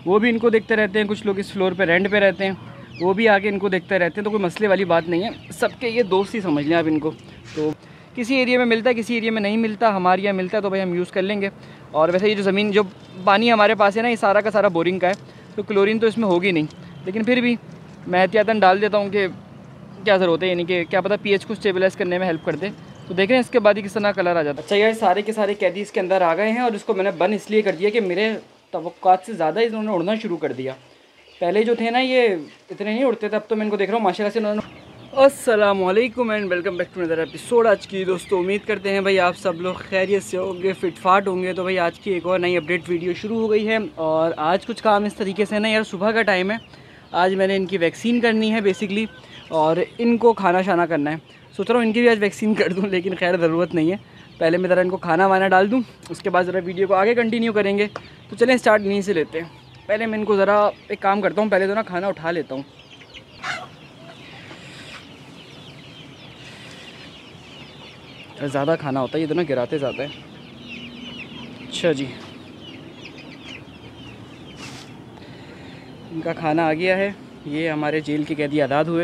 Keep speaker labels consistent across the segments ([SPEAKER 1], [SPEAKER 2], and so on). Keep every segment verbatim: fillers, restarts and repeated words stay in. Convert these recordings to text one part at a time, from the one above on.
[SPEAKER 1] वो भी इनको देखते रहते हैं। कुछ लोग इस फ्लोर पे रेंट पे रहते हैं, वो भी आके इनको देखते रहते हैं। तो कोई मसले वाली बात नहीं है, सबके ये दोस्त ही समझ लें आप इनको। तो किसी एरिया में मिलता है, किसी एरिया में नहीं मिलता। हमारे यहाँ मिलता है तो भाई हम यूज़ कर लेंगे। और वैसे ये जो ज़मीन जो पानी हमारे पास है ना, ये सारा का सारा बोरिंग का है, तो क्लोरीन तो इसमें होगी नहीं, लेकिन फिर भी मैं एहतियातन डाल देता हूँ कि क्या ज़रूरत है, यानी कि क्या पता पीएच को स्टेबलाइज़ करने में हेल्प कर दे। तो देख रहे हैं इसके बाद ही किस तरह कलर आ जाता है। अच्छा यार, सारे के सारे कैदी इसके अंदर आ गए हैं और इसको मैंने बंद इसलिए कर दिया कि मेरे तवक्कात से ज़्यादा इन्होंने उड़ना शुरू कर दिया। पहले जो थे ना ये इतने नहीं उड़ते थे, अब तो मैं इनको देख रहा हूँ माशाल्लाह से इन्होंने। अस्सलामुअलैकुम and welcome back to another episode. आज की दोस्तों उम्मीद करते हैं भाई आप सब लोग खैरियत से होंगे, फिटफाट होंगे। तो भाई आज की एक और नई अपडेट वीडियो शुरू हो गई है। और आज कुछ काम इस तरीके से ना यार, सुबह का टाइम है, आज मैंने इनकी वैक्सीन करनी है बेसिकली, और इनको खाना शाना करना है। सोच रहा हूँ इनकी भी आज वैक्सीन कर दूँ, लेकिन खैर ज़रूरत नहीं है। पहले मैं ज़रा इनको खाना वाना डाल दूँ, उसके बाद ज़रा वीडियो को आगे कंटिन्यू करेंगे। तो चलें स्टार्ट यहीं से लेते हैं। पहले मैं इनको ज़रा एक काम करता हूँ, पहले तो ना खाना उठा लेता हूँ। ज़्यादा खाना होता है ये तो ना, गिराते ज़्यादा है। अच्छा जी, इनका खाना आ गया है। ये हमारे जेल के कैदी आज़ाद हुए।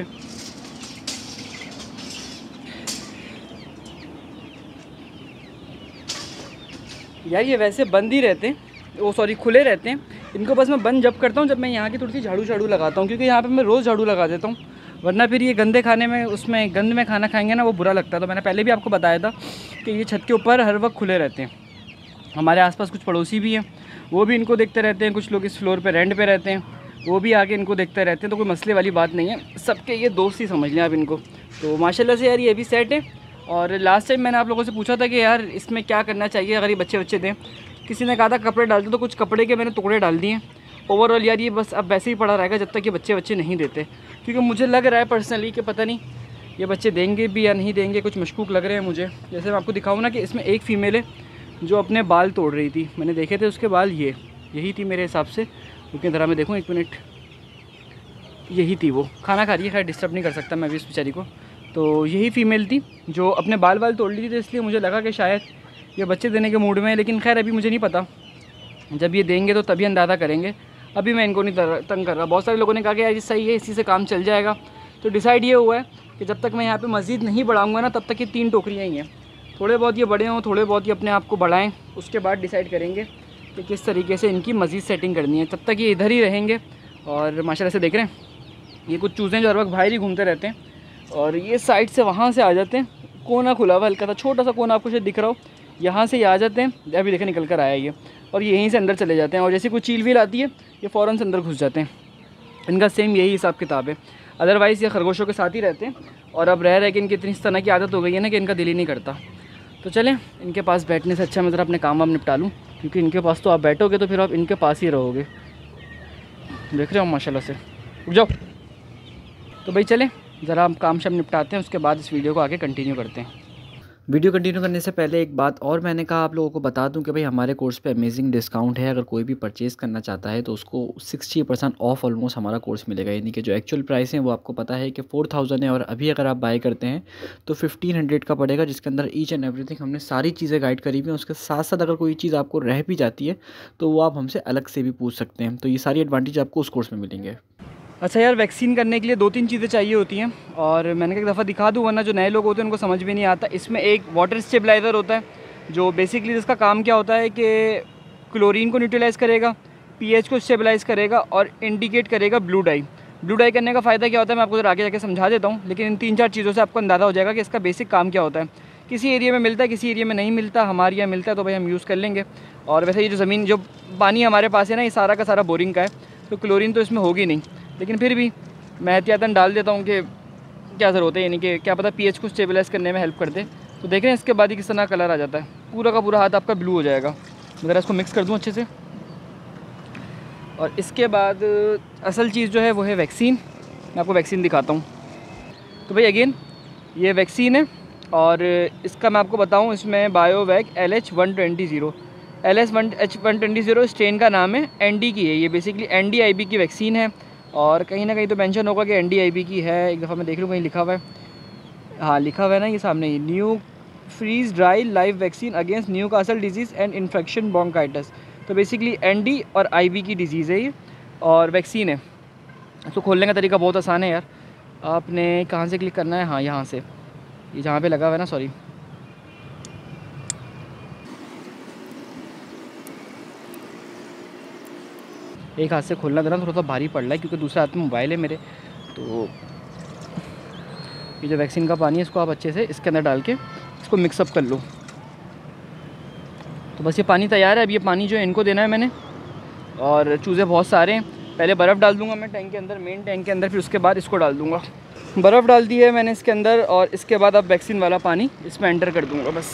[SPEAKER 1] यार ये वैसे बंद ही रहते हैं, वो सॉरी खुले रहते हैं। इनको बस मैं बंद जब करता हूँ जब मैं यहाँ की थोड़ी सी झाड़ू झाड़ू लगाता हूँ, क्योंकि यहाँ पे मैं रोज़ झाड़ू लगा देता हूँ, वरना फिर ये गंदे खाने में उसमें गंद में खाना खाएंगे ना, वो बुरा लगता है। तो मैंने पहले भी आपको बताया था कि ये छत के ऊपर हर वक्त खुले रहते हैं। हमारे आसपास कुछ पड़ोसी भी हैं, वो भी इनको देखते रहते हैं। कुछ लोग इस फ्लोर पे रेंट पे रहते हैं, वो भी आके इनको देखते रहते हैं। तो कोई मसले वाली बात नहीं है, सबके ये दोस्त ही समझ लें आप इनको। तो माशाल्लाह से यार ये भी सेट है। और लास्ट टाइम मैंने आप लोगों से पूछा था कि यार इसमें क्या करना चाहिए अगर ये बच्चे बच्चे दें। किसी ने कहा था कपड़े डाल दो, तो कुछ कपड़े के मैंने टुकड़े डाल दिए। ओवरऑल यार ये बस अब वैसे ही पड़ा रहेगा जब तक ये बच्चे बच्चे नहीं देते, क्योंकि मुझे लग रहा है पर्सनली कि पता नहीं ये बच्चे देंगे भी या नहीं देंगे, कुछ मशकूक लग रहे हैं मुझे। जैसे मैं आपको दिखाऊँ ना कि इसमें एक फ़ीमेल है जो अपने बाल तोड़ रही थी, मैंने देखे थे उसके बाल, ये यही थी मेरे हिसाब से। क्योंकि ज़रा मैं देखूँ एक मिनट, यही थी वो। खाना खा रही है, खैर डिस्टर्ब नहीं कर सकता मैं भी इस बेचारी को। तो यही फ़ीमेल थी जो अपने बाल बाल तोड़ ली थी, तो इसलिए मुझे लगा कि शायद ये बच्चे देने के मूड में है। लेकिन खैर अभी मुझे नहीं पता, जब ये देंगे तो तभी अंदाज़ा करेंगे। अभी मैं इनको नहीं तंग कर रहा। बहुत सारे लोगों ने कहा कि यार सही है, इसी से काम चल जाएगा। तो डिसाइड ये हुआ है कि जब तक मैं यहाँ पे मज़ीद नहीं बढ़ाऊँगा ना, तब तक ये तीन टोकरियाँ ही हैं। थोड़े बहुत ये बड़े हों, थोड़े बहुत ये अपने आप को बढ़ाएँ, उसके बाद डिसाइड करेंगे कि किस तरीके से इनकी मज़ीद सेटिंग करनी है। तब तक ये इधर ही रहेंगे। और माशाल्लाह से देख रहे हैं ये कुछ चूज़ें जो हर वक्त बाहर ही घूमते रहते हैं, और ये साइड से वहाँ से आ जाते हैं। कोना खुला हुआ हल्का सा छोटा सा कोना आपको शायद दिख रहा हो, यहाँ से ये आ जाते हैं। अभी देखें निकल कर आया ये, और ये यहीं से अंदर चले जाते हैं। और जैसे कोई चील वील आती है ये फ़ौरन से अंदर घुस जाते हैं। इनका सेम यही हिसाब किताब है। अदरवाइज़ ये खरगोशों के साथ ही रहते हैं। और अब रह रहे कि इनकी इतनी इस तरह की आदत हो गई है ना कि इनका दिल ही नहीं करता। तो चलें, इनके पास बैठने से अच्छा मैं ज़रा अपने काम वाम निपटा लूँ, क्योंकि इनके पास तो आप बैठोगे तो फिर आप इनके पास ही रहोगे। देख रहे हो माशाल्लाह से। उठ जाओ। तो भाई चलें ज़रा हम काम शाम निपटाते हैं, उसके बाद इस वीडियो को आगे कंटिन्यू करते हैं। वीडियो कंटिन्यू करने से पहले एक बात और मैंने कहा आप लोगों को बता दूं कि भाई हमारे कोर्स पे अमेजिंग डिस्काउंट है। अगर कोई भी परचेज़ करना चाहता है तो उसको सिक्सटी परसेंट ऑफ ऑलमोस्ट हमारा कोर्स मिलेगा। यानी कि जो एक्चुअल प्राइस है वो आपको पता है कि फोर थाउजेंड है, और अभी अगर आप बाय करते हैं तो फिफ्टीन हंड्रेड का पड़ेगा, जिसके अंदर ईच एंड एवरीथिंग हमने सारी चीज़ें गाइड करी हुई हैं। उसके साथ साथ अगर कोई चीज़ आपको रह भी जाती है तो वो आप हमसे अलग से भी पूछ सकते हैं। तो ये सारी एडवांटेज आपको उस कोर्स में मिलेंगे। अच्छा यार, वैक्सीन करने के लिए दो तीन चीज़ें चाहिए होती हैं, और मैंने एक दफ़ा दिखा दूँ, वरना जो नए लोग होते हैं उनको समझ में नहीं आता। इसमें एक वाटर स्टेबलाइज़र होता है, जो बेसिकली जिसका काम क्या होता है कि क्लोरीन को न्यूट्रलाइज़ करेगा, पीएच को स्टेबलाइज़ करेगा, और इंडिकेट करेगा ब्लू डाई। ब्लू डाई करने का फ़ायदा क्या होता है मैं आपको आगे जाके समझा देता हूँ, लेकिन इन तीन चार चीज़ों से आपको अंदाज़ा हो जाएगा कि इसका बेसिक काम क्या होता है। किसी एरिया में मिलता है, किसी एरिया में नहीं मिलता। हमारे यहाँ मिलता है तो भाई हम यूज़ कर लेंगे। और वैसे ये जो ज़मीन जो पानी हमारे पास है ना, ये सारा का सारा बोरिंग का है, तो क्लोरीन तो इसमें होगी नहीं, लेकिन फिर भी मैं एहतियातन डाल देता हूँ कि क्या ज़रूरत है, यानी कि क्या पता पीएच को स्टेबलाइज़ करने में हेल्प कर दे। तो देख रहे हैं इसके बाद ही किस तरह कलर आ जाता है, पूरा का पूरा हाथ आपका ब्लू हो जाएगा। अगर इसको मिक्स कर दूँ अच्छे से। और इसके बाद असल चीज़ जो है वो है वैक्सीन। मैं आपको वैक्सीन दिखाता हूँ। तो भाई अगेन ये वैक्सीन है, और इसका मैं आपको बताऊँ, इसमें Biovac L H one twenty zero L H one H one twenty zero strain का नाम है, एन डी की है ये। Basically N D I B की वैक्सीन है, और कहीं ना कहीं तो मेंशन होगा कि एन डी आई बी की है। एक दफ़ा मैं देख लूँ कहीं लिखा हुआ है, हाँ लिखा हुआ है ना ये सामने ही, new freeze dry live vaccine against Newcastle disease and infection bronchitis. तो बेसिकली एन डी और आई बी की डिज़ीज़ है ये और वैक्सीन है। तो खोलने का तरीका बहुत आसान है यार। आपने कहाँ से क्लिक करना है, हाँ यहाँ से, ये जहाँ पे लगा हुआ है ना, सॉरी, एक हाथ से खोलना देना, थोड़ा सा भारी पड़ रहा है क्योंकि दूसरे हाथ में मोबाइल है मेरे। तो ये जो वैक्सीन का पानी है इसको आप अच्छे से इसके अंदर डाल के इसको मिक्सअप कर लो। तो बस ये पानी तैयार है। अब ये पानी जो है इनको देना है मैंने, और चूज़े बहुत सारे हैं। पहले बर्फ़ डाल दूंगा मैं टैंक के अंदर, मेन टैंक के अंदर, फिर उसके बाद इसको डाल दूंगा। बर्फ़ डाल दी है मैंने इसके अंदर, और इसके बाद अब वैक्सीन वाला पानी इसमें एंटर कर दूंगा बस।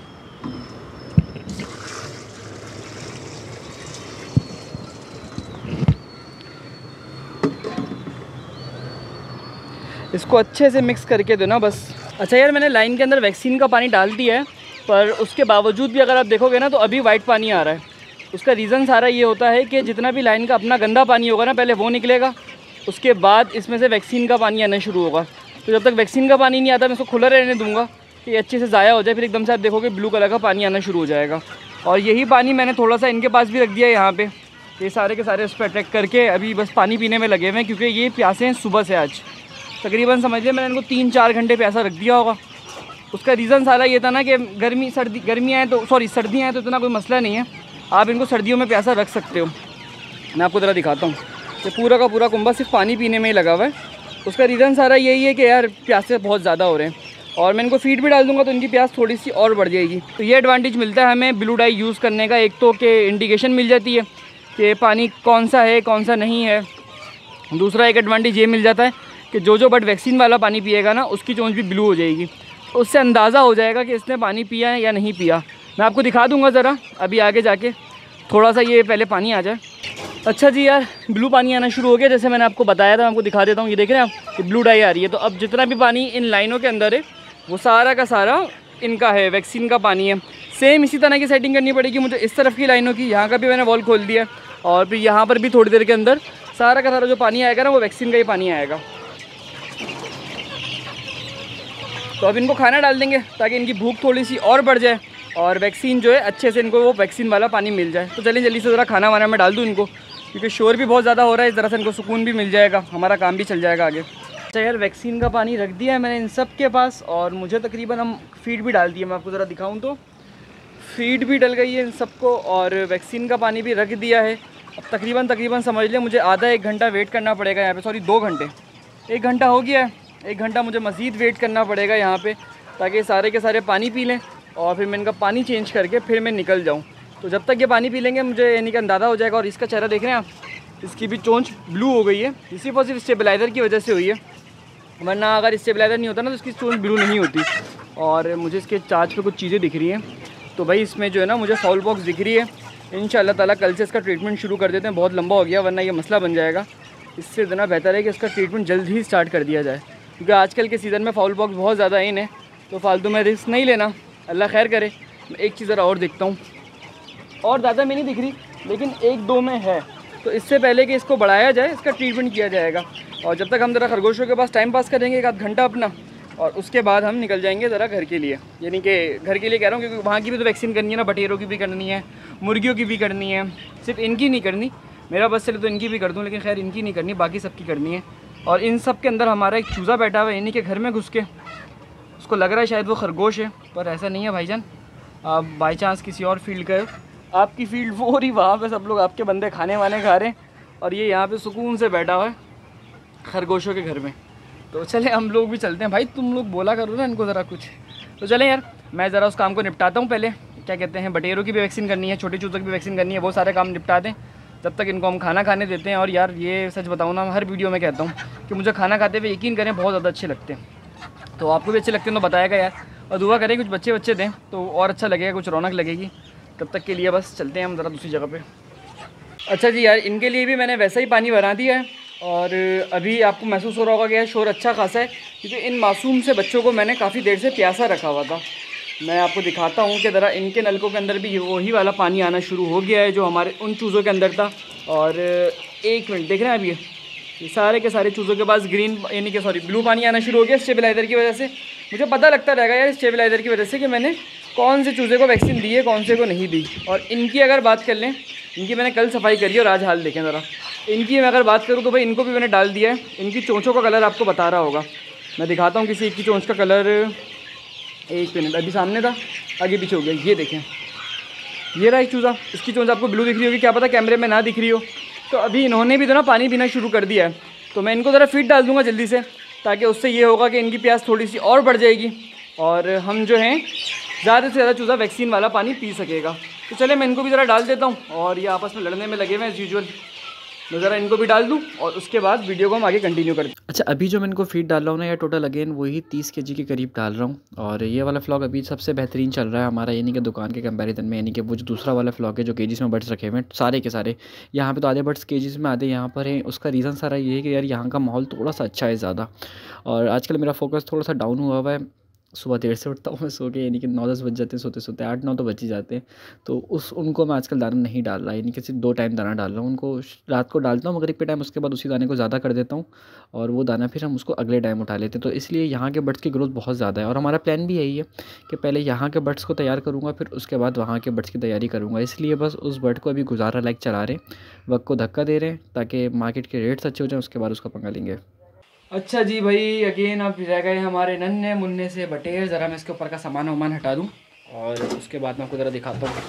[SPEAKER 1] इसको अच्छे से मिक्स करके दो ना बस। अच्छा यार, मैंने लाइन के अंदर वैक्सीन का पानी डाल दिया है, पर उसके बावजूद भी अगर आप देखोगे ना तो अभी वाइट पानी आ रहा है। उसका रीज़न सारा ये होता है कि जितना भी लाइन का अपना गंदा पानी होगा ना, पहले वो निकलेगा, उसके बाद इसमें से वैक्सीन का पानी आना शुरू होगा। तो जब तक वैक्सीन का पानी नहीं आता मैं इसको खुला रहने दूंगा कि ये अच्छे से ज़ाया हो जाए, फिर एकदम से आप देखोगे ब्लू कलर का पानी आना शुरू हो जाएगा। और यही पानी मैंने थोड़ा सा इनके पास भी रख दिया है यहाँ पे, ये सारे के सारे उस पर अटैक करके अभी बस पानी पीने में लगे हुए हैं, क्योंकि ये प्यासे हैं सुबह से। आज तकरीबन समझ लिया मैंने इनको तीन चार घंटे प्यासा रख दिया होगा। उसका रीज़न सारा ये था ना कि गर्मी सर्दी गर्मियाँ हैं तो सॉरी सर्दियाँ हैं तो इतना कोई मसला नहीं है, आप इनको सर्दियों में प्यासा रख सकते हो। मैं आपको ज़रा दिखाता हूँ, ये पूरा का पूरा कुंबा सिर्फ पानी पीने में ही लगा हुआ है। उसका रीज़न सारा यही है कि यार प्यासे बहुत ज़्यादा हो रहे हैं, और मैं इनको फीड भी डाल दूँगा तो इनकी प्यास थोड़ी सी और बढ़ जाएगी। तो ये एडवांटेज मिलता है हमें ब्लू डाई यूज़ करने का। एक तो कि इंडिकेशन मिल जाती है कि पानी कौन सा है कौन सा नहीं है। दूसरा एक एडवांटेज ये मिल जाता है कि जो जो बर्ड वैक्सीन वाला पानी पिएगा ना उसकी चोंच भी ब्लू हो जाएगी, तो उससे अंदाज़ा हो जाएगा कि इसने पानी पिया है या नहीं पिया। मैं आपको दिखा दूंगा ज़रा अभी आगे जाके, थोड़ा सा ये पहले पानी आ जाए। अच्छा जी यार, ब्लू पानी आना शुरू हो गया, जैसे मैंने आपको बताया था। मैं आपको दिखा देता हूँ, ये देख रहे हैं आप, ये ब्लू डाई आ रही है। तो अब जितना भी पानी इन लाइनों के अंदर है वो सारा का सारा इनका है, वैक्सीन का पानी है। सेम इसी तरह की सेटिंग करनी पड़ेगी मुझे इस तरफ की लाइनों की। यहाँ का भी मैंने वॉल खोल दिया, और फिर यहाँ पर भी थोड़ी देर के अंदर सारा का सारा जो पानी आएगा ना वो वैक्सीन का ही पानी आएगा। तो अब इनको खाना डाल देंगे ताकि इनकी भूख थोड़ी सी और बढ़ जाए, और वैक्सीन जो है अच्छे से इनको वो वैक्सीन वाला पानी मिल जाए। तो चलिए जल्दी से ज़रा खाना वाना में डाल दूँ इनको, क्योंकि शोर भी बहुत ज़्यादा हो रहा है। ज़रा से इनको सुकून भी मिल जाएगा, हमारा काम भी चल जाएगा आगे। अच्छा यार, वैक्सीन का पानी रख दिया है मैंने इन सब के पास, और मुझे तकरीबन हम फीड भी डाल दिए। मैं आपको ज़रा दिखाऊँ तो फीड भी डल गई है इन सबको, और वैक्सीन का पानी भी रख दिया है। अब तकरीबन तकरीबन समझ लें मुझे आधा एक घंटा वेट करना पड़ेगा यहाँ पे, सॉरी दो घंटे, एक घंटा हो गया है, एक घंटा मुझे मज़ीद वेट करना पड़ेगा यहाँ पे, ताकि सारे के सारे पानी पी लें, और फिर मैं इनका पानी चेंज करके फिर मैं निकल जाऊँ। तो जब तक ये पानी पी लेंगे मुझे यानी कि अंदाज़ा हो जाएगा। और इसका चेहरा देख रहे हैं आप, इसकी भी चोंच ब्लू हो गई है, इसी पर सिर्फ स्टेबलाइज़र की वजह से हुई है, वरना अगर स्टेबलाइज़र नहीं होता ना तो इसकी चोंच ब्लू नहीं होती। और मुझे इसके चार्ज पे कुछ चीज़ें दिख रही हैं, तो भाई इसमें जो है ना मुझे फाउल बॉक्स दिख रही है। इंशाल्लाह ताला कल से इसका ट्रीटमेंट शुरू कर देते हैं, बहुत लंबा हो गया वरना ये मसला बन जाएगा। इससे इतना बेहतर है कि इसका ट्रीटमेंट जल्द ही स्टार्ट कर दिया जाए, क्योंकि आजकल के सीज़न में फाउल बॉक्स बहुत ज़्यादा इन है, तो फालतू में रिस्क नहीं लेना। अल्लाह खैर करे। एक चीज़ ज़रा और देखता हूँ, और ज़्यादा में नहीं दिख रही लेकिन एक दो में है, तो इससे पहले कि इसको बढ़ाया जाए इसका ट्रीटमेंट किया जाएगा। और जब तक हम ज़रा खरगोशों के पास टाइम पास करेंगे एक आध घंटा अपना, और उसके बाद हम निकल जाएंगे ज़रा घर के लिए। यानी कि घर के लिए कह रहा हूँ क्योंकि वहाँ की भी तो वैक्सीन करनी है ना, बटेरों की भी करनी है, मुर्गियों की भी करनी है, सिर्फ इनकी नहीं करनी। मेरा बस चले तो इनकी भी कर दूँ, लेकिन खैर इनकी नहीं करनी, बाकी सबकी करनी है। और इन सब के अंदर हमारा एक चूज़ा बैठा हुआ है, यानी कि घर में घुस के उसको लग रहा है शायद वो खरगोश है, पर ऐसा नहीं है भाईजान। आप बाई चांस किसी और फील्ड गए, आपकी फील्ड वो हो रही, वहाँ पे सब लोग आपके बंदे खाने वाने खा रहे हैं, और ये यहाँ पे सुकून से बैठा हुआ है खरगोशों के घर में। तो चले हम लोग भी चलते हैं। भाई तुम लोग बोला करो ना इनको ज़रा कुछ। तो चलें यार, मैं ज़रा उस काम को निपटाता हूँ पहले। क्या कहते हैं, बटेरों की भी वैक्सीन करनी है, छोटे चूज़ों की भी वैक्सीन करनी है, वो सारे काम निपटा दें, जब तक इनको हम खाना खाने देते हैं। और यार ये सच बताऊँ ना, हर वीडियो में कहता हूँ कि मुझे खाना खाते हुए यकीन करें बहुत ज़्यादा अच्छे लगते हैं। तो आपको भी अच्छे लगते हैं तो बताएगा यार, और दुआ करें कुछ बच्चे बच्चे दें तो और अच्छा लगेगा, कुछ रौनक लगेगी। तब तक के लिए बस चलते हैं हम ज़रा दूसरी जगह पे। अच्छा जी यार, इनके लिए भी मैंने वैसा ही पानी बना दिया है, और अभी आपको महसूस हो रहा होगा कि यार शोर अच्छा खासा है, क्योंकि इन मासूम से बच्चों को मैंने काफ़ी देर से प्यासा रखा हुआ था। मैं आपको दिखाता हूँ कि ज़रा इनके नलकों के अंदर भी वही वाला पानी आना शुरू हो गया है जो हमारे उन चूज़ों के अंदर था। और एक मिनट देख रहे हैं, अभी ये सारे के सारे चूज़ों के पास ग्रीन यानी कि सॉरी ब्लू पानी आना शुरू हो गया स्टेबलाइज़र की वजह से। मुझे पता लगता रहेगा यार स्टेबलाइज़र की वजह से कि मैंने कौन से चूज़े को वैक्सीन दी है, कौन से को नहीं दी। और इनकी अगर बात कर लें इनकी मैंने कल सफाई करी है और आज हाल देखें ज़रा। इनकी मैं अगर बात करूँ तो भाई इनको भी मैंने डाल दिया है। इनकी चोंचों का कलर आपको बता रहा होगा, मैं दिखाता हूँ किसी एक की चोंच का कलर। एक मिनट, अभी सामने था आगे पीछे हो गया। ये देखें, ये रहा एक चूज़ा, इसकी चोंच आपको ब्लू दिख रही होगी, क्या पता कैमरे में ना दिख रही हो। तो अभी इन्होंने भी तो ना पानी पीना शुरू कर दिया है, तो मैं इनको ज़रा फीड डाल दूँगा जल्दी से, ताकि उससे ये होगा कि इनकी प्यास थोड़ी सी और बढ़ जाएगी और हम जो हैं ज़्यादा से ज़्यादा चूज़ा वैक्सीन वाला पानी पी सकेगा। तो चले मैं इनको भी ज़रा डाल देता हूँ, और ये आपस में लड़ने में लगे हुए हैं एज़ यूजुअल। मैं ज़रा इनको भी डाल दूँ और उसके बाद वीडियो को हम आगे कंटिन्यू कर दें। अच्छा, अभी जो मैं इनको फीड डाल रहा हूँ ना, या टोटल अगेन वही तीस के जी के करीब डाल रहा हूँ। और ये वाला फ्लॉग अभी सबसे बेहतरीन चल रहा है हमारा, यानी कि दुकान के कंपैरिजन में। यानी कि वो जो दूसरा वाला फ्लॉग है जो केजीज़ में बर्ड्स रखे हुए हैं सारे के सारे, यहाँ पे तो आधे बर्ड्स केजीज़ में आधे यहाँ पर हैं। उसका रीज़न सारा ये है कि यार यहाँ का माहौल थोड़ा सा अच्छा है ज़्यादा, और आजकल मेरा फोकस थोड़ा सा डाउन हुआ हुआ है। सुबह देर से उठता हूँ मैं सो के, यानी कि नौ दस बज जाते हैं सोते सोते, आठ नौ तो बज ही जाते हैं। तो उस उनको मैं आजकल दाना नहीं डाल रहा, यानी कि सिर्फ दो टाइम दाना डाल रहा हूँ उनको। रात को डालता हूँ मगरिब के टाइम, उसके बाद उसी दाने को ज़्यादा कर देता हूँ, और वो दाना फिर हम उसको अगले टाइम उठा लेते हैं। तो इसलिए यहाँ के बर्ड्स की ग्रोथ बहुत ज़्यादा है, और हमारा प्लान भी यही है कि पहले यहाँ के बर्ड्स को तैयार करूँगा, फिर उसके बाद वहाँ के बर्ड्स की तैयारी करूँगा। इसलिए बस उस बर्ड को अभी गुजारा लाइक चला रहे हैं, वक्त को धक्का दे रहे हैं, ताकि मार्केट के रेट्स अच्छे हो जाएँ, उसके बाद उसका पंगा लेंगे। अच्छा जी भाई, अगेन अब रह गए हमारे नन्हे मुन्ने से बटेर। ज़रा मैं इसके ऊपर का सामान वामान हटा दूँ और उसके बाद मैं आपको ज़रा दिखाता हूँ।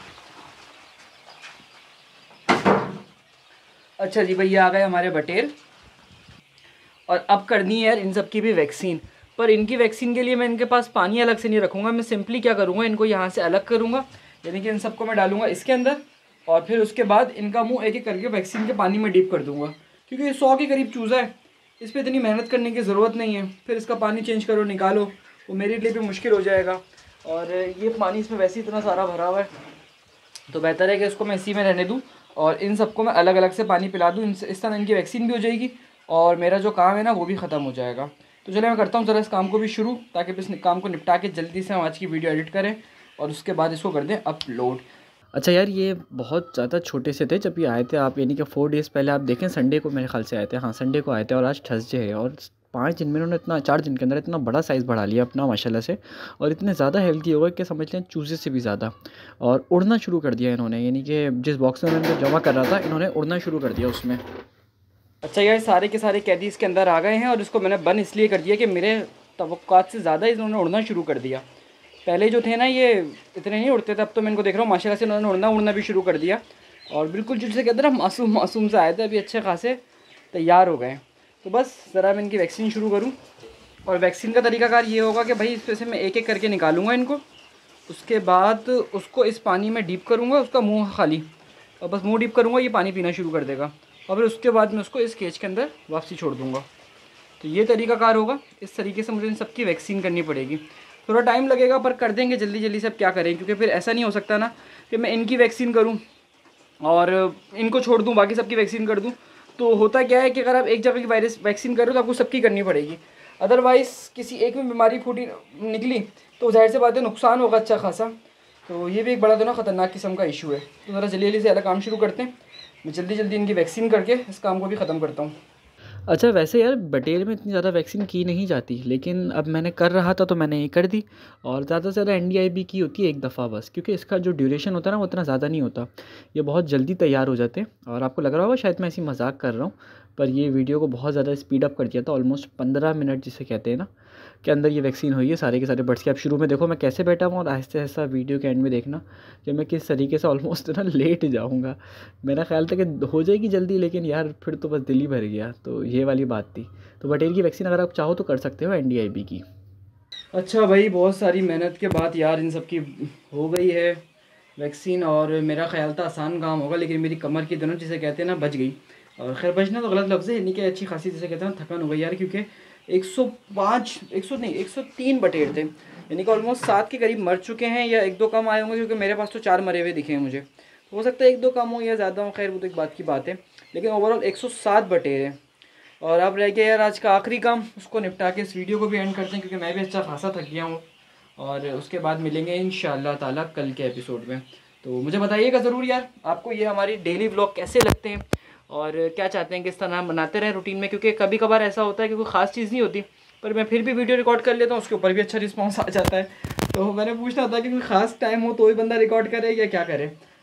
[SPEAKER 1] अच्छा जी भाई, ये आ गए हमारे बटेर, और अब करनी है यार इन सब की भी वैक्सीन। पर इनकी वैक्सीन के लिए मैं इनके पास पानी अलग से नहीं रखूँगा, मैं सिंपली क्या करूँगा, इनको यहाँ से अलग करूँगा, यानी कि इन सबको मैं डालूँगा इसके अंदर, और फिर उसके बाद इनका मुँह एक एक करके वैक्सीन के पानी में डीप कर दूँगा। क्योंकि ये सौ के करीब चूज़ा है, इस पर इतनी मेहनत करने की ज़रूरत नहीं है। फिर इसका पानी चेंज करो निकालो, वो मेरे लिए भी मुश्किल हो जाएगा, और ये पानी इसमें वैसे ही इतना सारा भरा हुआ है, तो बेहतर है कि इसको मैं इसी में रहने दूँ और इन सबको मैं अलग अलग से पानी पिला दूँ। इस तरह इनकी वैक्सीन भी हो जाएगी और मेरा जो काम है ना वो भी ख़त्म हो जाएगा। तो चलिए मैं करता हूँ ज़रा इस काम को भी शुरू, ताकि इस काम को निपटा के जल्दी से हम आज की वीडियो एडिट करें और उसके बाद इसको कर दें अपलोड। अच्छा यार, ये बहुत ज़्यादा छोटे से थे जब ये आए थे आप, यानी कि फोर डेज़ पहले आप देखें, संडे को मेरे ख्याल से आए थे। हाँ, संडे को आए थे, और आज थर्सडे है, और पाँच दिन में उन्होंने इतना, चार दिन के अंदर इतना बड़ा साइज़ बढ़ा लिया अपना माशाल्लाह से, और इतने ज़्यादा हेल्दी हो गए कि समझ लें चूज़े से भी ज़्यादा। और उड़ना शुरू कर दिया इन्होंने, यानी कि जिस बॉक्स में मैंने जमा कर रहा था इन्होंने उड़ना शुरू कर दिया उसमें। अच्छा यार, सारे के सारे कैदी इसके अंदर आ गए हैं, और इसको मैंने बंद इसलिए कर दिया कि मेरे तवक्कुआत से ज़्यादा इन्होंने उड़ना शुरू कर दिया। पहले जो थे ना ये इतने नहीं उड़ते थे, अब तो मैं इनको देख रहा हूँ माशाल्लाह से इन्होंने उड़ना उड़ना भी शुरू कर दिया, और बिल्कुल जिसे कहते हैं ना मासूम मासूम से आए थे, अभी अच्छे खासे तैयार हो गए। तो बस ज़रा मैं इनकी वैक्सीन शुरू करूँ, और वैक्सीन का तरीकाकार ये होगा कि भाई इस से मैं एक एक करके निकालूंगा इनको, उसके बाद उसको इस पानी में डीप करूँगा, उसका मुँह खाली, और बस मुँह डीप करूँगा, ये पानी पीना शुरू कर देगा, और फिर उसके बाद मैं उसको इस केज के अंदर वापसी छोड़ दूँगा। तो ये तरीकाकार होगा, इस तरीके से मुझे इन सबकी वैक्सीन करनी पड़ेगी। थोड़ा टाइम लगेगा पर कर देंगे जल्दी जल्दी से। अब क्या करें, क्योंकि फिर ऐसा नहीं हो सकता ना कि मैं इनकी वैक्सीन करूं और इनको छोड़ दूं, बाकी सबकी वैक्सीन कर दूं। तो होता क्या है कि अगर आप एक जगह की वायरस वैक्सीन करो तो आपको सबकी करनी पड़ेगी, अदरवाइज़ किसी एक में बीमारी फूटी निकली तो जाहिर सी बात है नुकसान होगा अच्छा खासा। तो ये भी एक बड़ा तो ना ख़तरनाक किस्म का इशू है। तो ज़रा जल्दी जल्दी से अलग काम शुरू करते हैं, मैं जल्दी जल्दी इनकी वैक्सीन करके इस काम को भी ख़त्म करता हूँ। अच्छा, वैसे यार बटेर में इतनी ज़्यादा वैक्सीन की नहीं जाती, लेकिन अब मैंने कर रहा था तो मैंने ये कर दी, और ज़्यादा से ज़्यादा एन डी आई बी की होती है एक दफ़ा बस, क्योंकि इसका जो ड्यूरेशन होता है ना वो इतना ज़्यादा नहीं होता, ये बहुत जल्दी तैयार हो जाते हैं। और आपको लग रहा होगा शायद मैं ऐसी मजाक कर रहा हूँ, पर ये वीडियो को बहुत ज़्यादा स्पीड अप कर दिया था। ऑलमोस्ट पंद्रह मिनट जिसे कहते हैं ना के अंदर ये वैक्सीन हुई है सारे के सारे बर्ड्स की। आप शुरू में देखो मैं कैसे बैठा हूँ, और आहिस्ता आहिस्ता वीडियो के एंड में देखना कि मैं किस तरीके से ऑलमोस्ट ना लेट जाऊँगा। मेरा ख्याल था कि हो जाएगी जल्दी, लेकिन यार फिर तो बस दिल ही भर गया। तो ये वाली बात थी। तो बटेर की वैक्सीन अगर आप चाहो तो कर सकते हो एन डी आई बी की। अच्छा भाई, बहुत सारी मेहनत के बाद यार इन सब की हो गई है वैक्सीन, और मेरा ख्याल था आसान काम होगा, लेकिन मेरी कमर की दोनों जिसे कहते हैं ना बच गई। और खैर बचना तो गलत लफ्ज़ है, यानी कि अच्छी खासी जिसे कहते हैं थकान हो गई यार, क्योंकि एक सौ पाँच एक सौ नहीं एक सौ तीन बटेर थे, यानी कि ऑलमोस्ट सात के करीब मर चुके हैं, या एक दो कम आए होंगे, क्योंकि मेरे पास तो चार मरे हुए दिखे हैं मुझे। तो हो सकता है एक दो कम हो या ज़्यादा हो, खैर वो तो एक बात की बात है, लेकिन ओवरऑल एक सौ सात बटेर हैं। और अब रह गया यार आज का आखिरी काम, उसको निपटा के इस वीडियो को भी एंड करते हैं, क्योंकि मैं भी अच्छा खासा थक गया हूँ, और उसके बाद मिलेंगे इंशाअल्लाह ताला कल के एपिसोड में। तो मुझे बताइएगा ज़रूर यार आपको ये हमारी डेली व्लॉग कैसे लगते हैं, और क्या चाहते हैं कि इस तरह हम बनाते रहें रूटीन में, क्योंकि कभी कभार ऐसा होता है कि कोई ख़ास चीज़ नहीं होती, पर मैं फिर भी वीडियो रिकॉर्ड कर लेता हूँ, उसके ऊपर भी अच्छा रिस्पॉन्स आ जाता है। तो मैंने पूछना था कि कोई ख़ास टाइम हो तो ही बंदा रिकॉर्ड करे या क्या करे।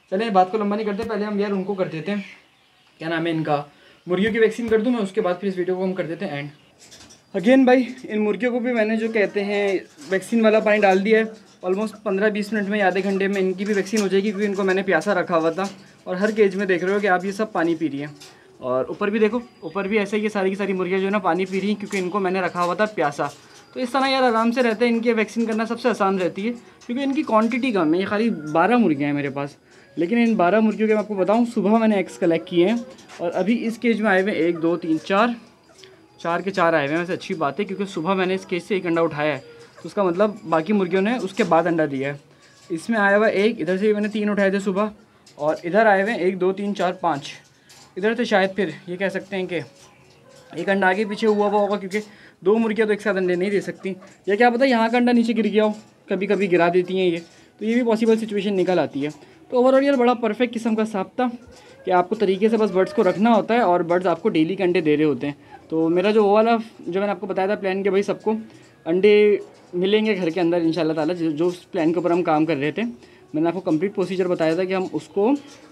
[SPEAKER 1] चलें बात को लंबा नहीं करते, पहले हम यार उनको कर देते हैं, क्या नाम है इनका, मुर्गियों की वैक्सीन कर दूँ मैं, उसके बाद फिर इस वीडियो को हम कर देते हैं एंड। अगेन भाई इन मुर्गियों को भी मैंने जो कहते हैं वैक्सीन वाला पानी डाल दिया है। ऑलमोस्ट पंद्रह बीस मिनट में, आधे घंटे में इनकी भी वैक्सीन हो जाएगी, क्योंकि इनको मैंने प्यासा रखा हुआ था। और हर केज में देख रहे हो कि आप ये सब पानी पी रही हैं। और ऊपर भी देखो, ऊपर भी ऐसे ही ये सारी की सारी मुर्गियाँ जो है ना पानी पी रही हैं, क्योंकि इनको मैंने रखा हुआ था प्यासा। तो इस तरह यार आराम से रहते हैं, इनकी वैक्सीन करना सबसे आसान रहती है, क्योंकि इनकी क्वांटिटी कम है। ये खाली बारह मुर्गियाँ हैं मेरे पास, लेकिन इन बारह मुर्गियों के मैं आपको बताऊँ, सुबह मैंने एग्स कलेक्ट किए हैं और अभी इस केज में आए हुए एक दो तीन चार चार के चार आए हुए हैं। वैसे अच्छी बात है, क्योंकि सुबह मैंने इस केज से एक अंडा उठाया है, तो उसका मतलब बाकी मुर्गियों ने उसके बाद अंडा दिया है। इसमें आया हुआ एक, इधर से मैंने तीन उठाए थे सुबह, और इधर आए हुए हैं एक दो तीन चार पाँच, इधर से शायद फिर ये कह सकते हैं कि एक अंडा आगे पीछे हुआ हुआ होगा, क्योंकि दो मुर्गियाँ तो एक साथ अंडे नहीं दे सकती। या क्या पता यहाँ का अंडा नीचे गिर गया हो, कभी कभी गिरा देती हैं ये, तो ये भी पॉसिबल सिचुएशन निकल आती है। तो ओवरऑल यार बड़ा परफेक्ट किस्म का साफ था कि आपको तरीके से बस बर्ड्स को रखना होता है, और बर्ड्स आपको डेली के अंडे दे रहे होते हैं। तो मेरा जो वो वाला जो मैंने आपको बताया था प्लान के भाई सबको अंडे मिलेंगे घर के अंदर इंशाल्लाह ताला, जो जो प्लान के ऊपर हम काम कर रहे थे, मैंने आपको कंप्लीट प्रोसीजर बताया था कि हम उसको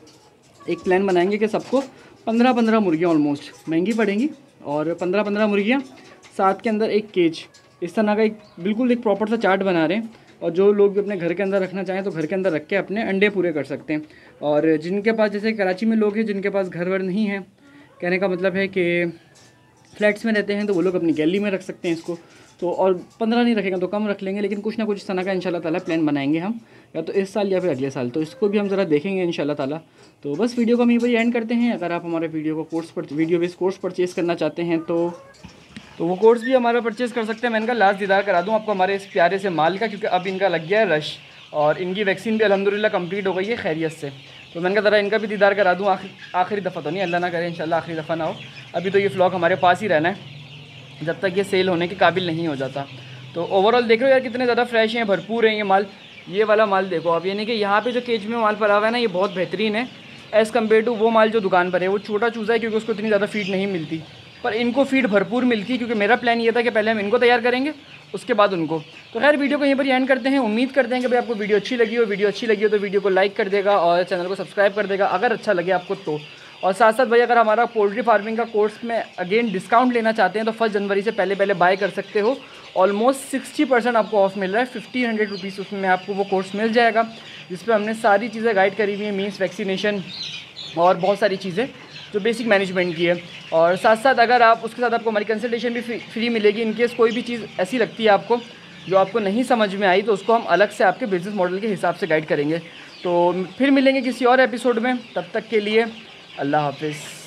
[SPEAKER 1] एक प्लान बनाएंगे कि सबको पंद्रह पंद्रह मुर्गियाँ ऑलमोस्ट महंगी पड़ेंगी, और पंद्रह पंद्रह मुर्गियाँ साथ के अंदर एक केज, इस तरह का एक बिल्कुल एक प्रॉपर सा चार्ट बना रहे हैं। और जो लोग भी अपने घर के अंदर रखना चाहें तो घर के अंदर रख के अपने अंडे पूरे कर सकते हैं। और जिनके पास, जैसे कराची में लोग हैं जिनके पास घर वर नहीं है, कहने का मतलब है कि फ्लैट्स में रहते हैं, तो वो लोग अपनी गैलरी में रख सकते हैं इसको। तो और पंद्रह नहीं रखेंगे तो कम रख लेंगे, लेकिन कुछ ना कुछ इस तरह का इंशाल्लाह ताला प्लान बनाएंगे हम, या तो इस साल या फिर अगले साल। तो इसको भी हम ज़रा देखेंगे इंशाल्लाह ताला। तो बस वीडियो को हम यहीं पर एंड करते हैं। अगर आप हमारे वीडियो को कोर्स पर वीडियो बेस कोर्स परचेज़ करना चाहते हैं तो तो वो कोर्स भी हमारा परचेज़ कर सकते हैं। मैं इनका लास्ट दीदार करा दूँ आपको हमारे इस प्यारे से माल का, क्योंकि अब इनका लग गया है रश, और इनकी वैक्सीन भी अल्हम्दुलिल्लाह कंप्लीट हो गई है खैरियत से। तो मैंने कहा ज़रा इनका भी दीदार करा दूँ, आखिरी दफ़ा तो नहीं, अल्लाह ना करे इंशाल्लाह आखिरी दफ़ा ना हो। अभी तो ये फ्लॉक हमारे पास ही रहना है जब तक ये सेल होने के काबिल नहीं हो जाता। तो ओवरऑल देख रहे हो यार कितने ज़्यादा फ्रेश हैं, भरपूर हैं ये माल। ये वाला माल देखो अब, यानी कि यहाँ पे जो केज में माल पड़ा हुआ है ना, ये बहुत बेहतरीन है एज़ कम्पेयर टू वो माल जो दुकान पर है। वो छोटा चूज़ा है क्योंकि उसको इतनी ज़्यादा फीड नहीं मिलती, पर इनको फीड भरपूर मिलती है, क्योंकि मेरा प्लान ये था कि पहले हम इनको तैयार करेंगे उसके बाद उनको। तो खैर वीडियो को यहीं पर एंड करते हैं। उम्मीद करते हैं कि भाई आपको वीडियो अच्छी लगी हो। वीडियो अच्छी लगी हो तो वीडियो को लाइक कर देगा और चैनल को सब्सक्राइब कर देगा अगर अच्छा लगे आपको तो। और साथ साथ भाई अगर हमारा पोल्ट्री फार्मिंग का कोर्स में अगेन डिस्काउंट लेना चाहते हैं तो फर्स्ट जनवरी से पहले पहले बाय कर सकते हो। ऑलमोस्ट सिक्सटी परसेंट आपको ऑफ मिल रहा है, फिफ्टीन हंड्रेड रुपीज़ उसमें आपको वो कोर्स मिल जाएगा, जिस पर हमने सारी चीज़ें गाइड करी हुई है, मीन्स वैक्सीनेशन और बहुत सारी चीज़ें जो बेसिक मैनेजमेंट की है। और साथ साथ अगर आप उसके साथ आपको हमारी कंसल्टेशन भी फ्री मिलेगी। इनकेस कोई भी चीज़ ऐसी लगती है आपको जो आपको नहीं समझ में आई, तो उसको हम अलग से आपके बिज़नेस मॉडल के हिसाब से गाइड करेंगे। तो फिर मिलेंगे किसी और एपिसोड में, तब तक के लिए अल्लाह हाफिज़।